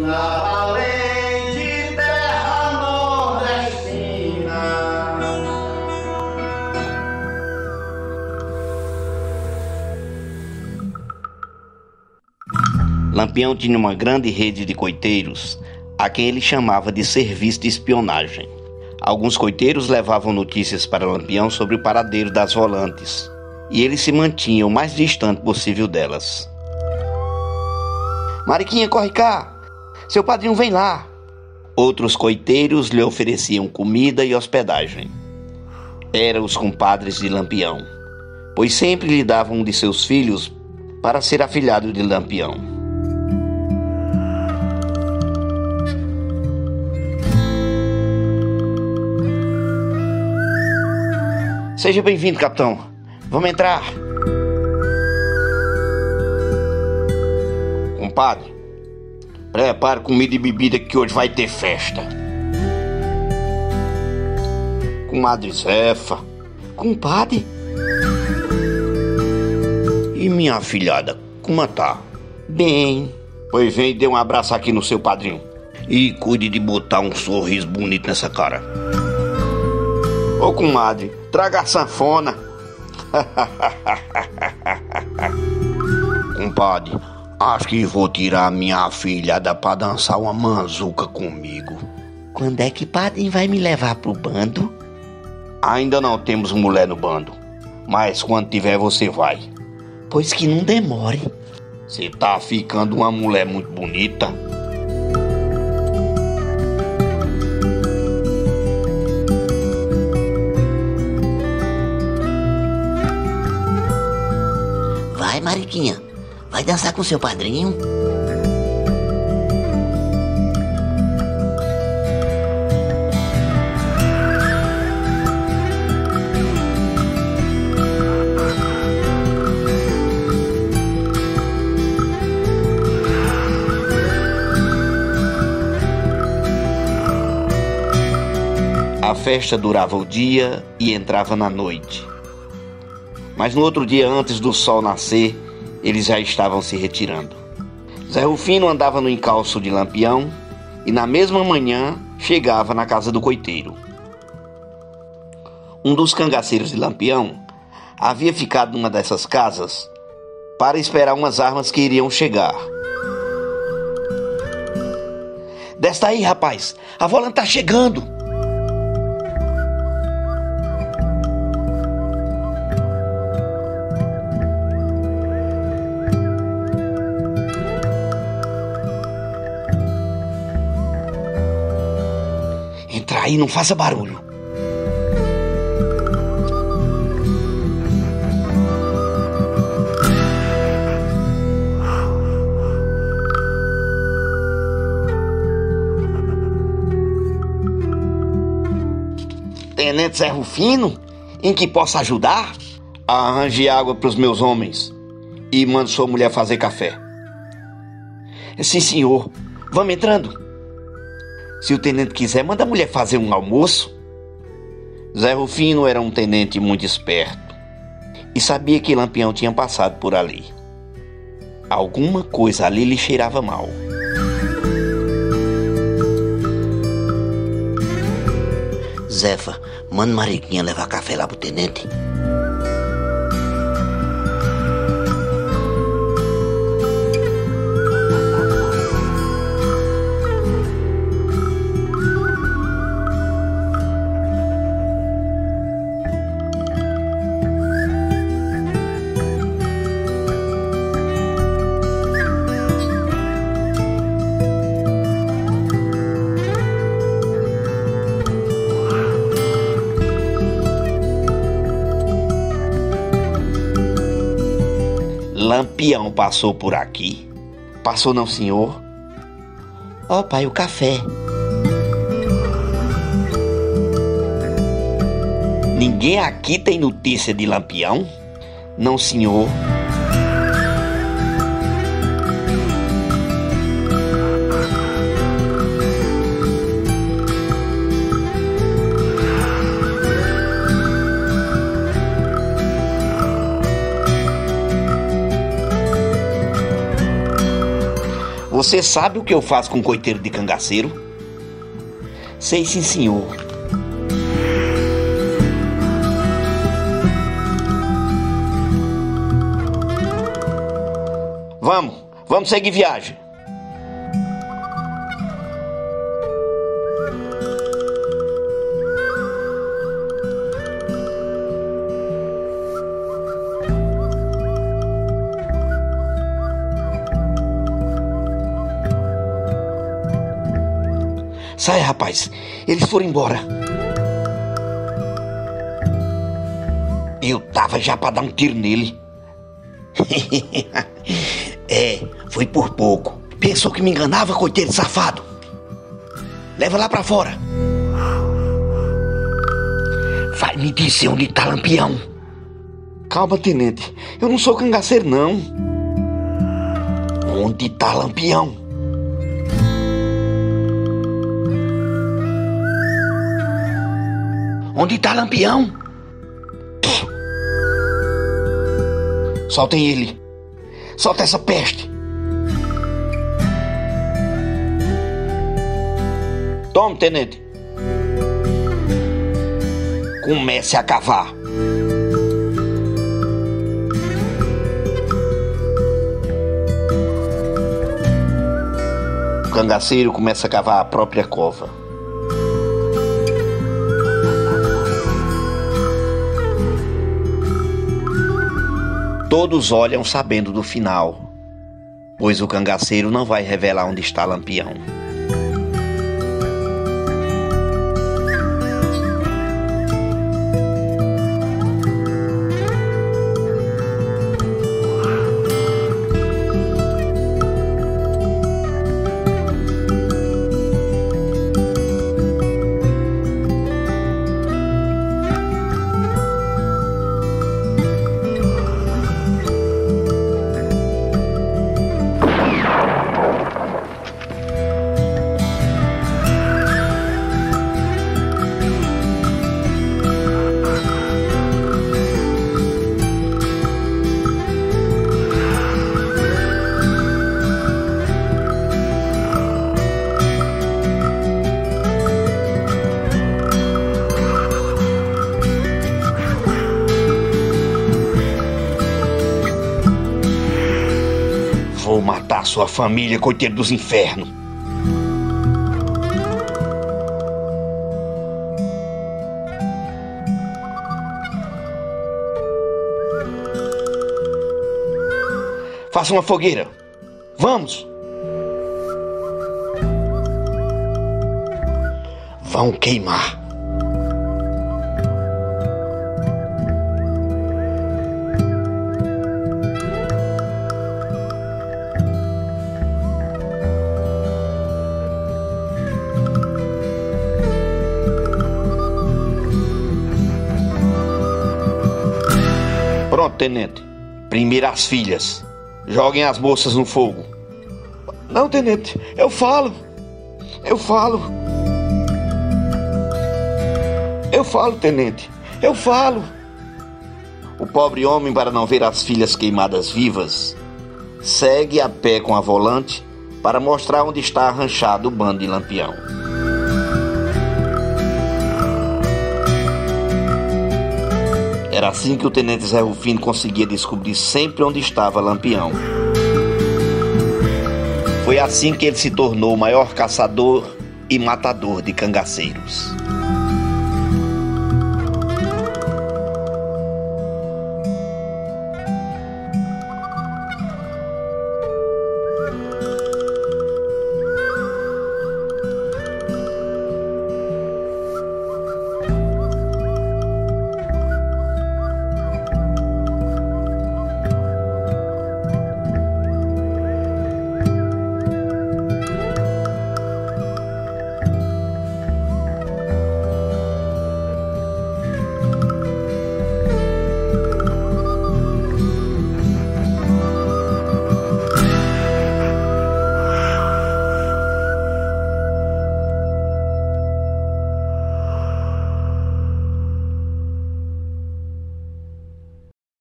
na valente terra nordestina. Lampião tinha uma grande rede de coiteiros, a quem ele chamava de serviço de espionagem. Alguns coiteiros levavam notícias para Lampião sobre o paradeiro das volantes, e ele se mantinha o mais distante possível delas. Mariquinha, corre cá! Seu padrinho vem lá! Outros coiteiros lhe ofereciam comida e hospedagem. Eram os compadres de Lampião, pois sempre lhe davam um de seus filhos para ser afilhado de Lampião. Seja bem-vindo, capitão. Vamos entrar. Compadre, prepare comida e bebida que hoje vai ter festa. Comadre Zefa. Compadre. E minha afilhada, como tá? Bem. Pois vem e dê um abraço aqui no seu padrinho. E cuide de botar um sorriso bonito nessa cara. Ô comadre, traga a sanfona. Compadre, acho que vou tirar a minha afilhada pra dançar uma manzuca comigo. Quando é que padrinho vai me levar pro bando? Ainda não temos mulher no bando, mas quando tiver você vai. Pois que não demore. Você tá ficando uma mulher muito bonita. Vai, Mariquinha, vai dançar com seu padrinho. A festa durava o dia e entrava na noite. Mas no outro dia, antes do sol nascer, eles já estavam se retirando. Zé Rufino andava no encalço de Lampião e na mesma manhã chegava na casa do coiteiro. Um dos cangaceiros de Lampião havia ficado numa dessas casas para esperar umas armas que iriam chegar. Desce aí, rapaz, a volante tá chegando. Entra aí, não faça barulho. Tenente Zé Rufino, em que possa ajudar? Arranje água para os meus homens e mande sua mulher fazer café. Sim, senhor. Vamos entrando. Se o tenente quiser, manda a mulher fazer um almoço. Zé Rufino era um tenente muito esperto e sabia que Lampião tinha passado por ali. Alguma coisa ali lhe cheirava mal. Zefa, manda Mariquinha levar café lá pro tenente. Lampião passou por aqui? Passou não, senhor? Ó, pai, o café. Ninguém aqui tem notícia de Lampião? Não, senhor. Você sabe o que eu faço com coiteiro de cangaceiro? Sei sim, senhor. Vamos seguir viagem. Sai, rapaz, eles foram embora. Eu tava já pra dar um tiro nele. Foi por pouco. Pensou que me enganava, coiteiro safado? Leva lá pra fora. Vai me dizer onde tá Lampião. Calma, tenente. Eu não sou cangaceiro, não. Onde tá Lampião? Onde tá Lampião? Soltem ele. Solta essa peste. Tome, tenente. Comece a cavar. O cangaceiro começa a cavar a própria cova. Todos olham sabendo do final, pois o cangaceiro não vai revelar onde está Lampião. Vou matar sua família, coiteiro dos infernos. Faça uma fogueira. Vamos. Vão queimar. Pronto, tenente. Primeiro as filhas. Joguem as moças no fogo. Não, tenente. Eu falo, tenente. Eu falo. O pobre homem, para não ver as filhas queimadas vivas, segue a pé com a volante para mostrar onde está arranchado o bando de Lampião. Era assim que o tenente Zé Rufino conseguia descobrir sempre onde estava Lampião. Foi assim que ele se tornou o maior caçador e matador de cangaceiros.